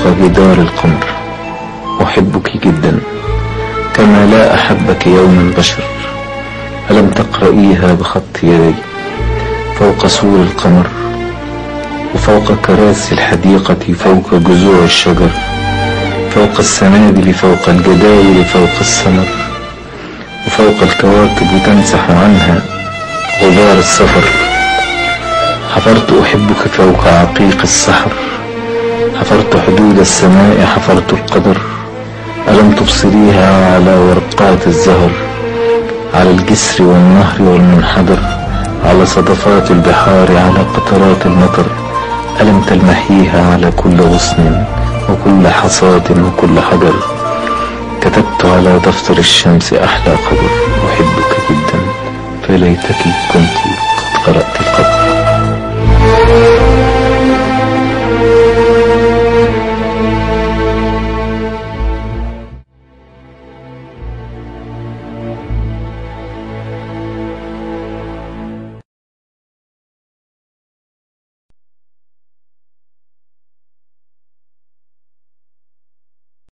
فوق جدار القمر. أحبك جدا كما لا أحبك يوم البشر. ألم تقرئيها بخط يدي فوق سور القمر، وفوق كراسي الحديقة، فوق جذوع الشجر، فوق السنابل، فوق الجداول، فوق السمر، وفوق الكواكب تمسح عنها غبار السفر. حفرت أحبك فوق عقيق السحر، حفرت حدود السماء، حفرت القدر. ألم تبصريها على ورقات الزهر، على الجسر والنهر والمنحدر، على صدفات البحار، على قطرات المطر. ألم تلمحيها على كل غصن وكل حصاة وكل حجر. كتبت على دفتر الشمس أحلى قدر. أحبك جدا، فليتك كنت قد قرأت القدر.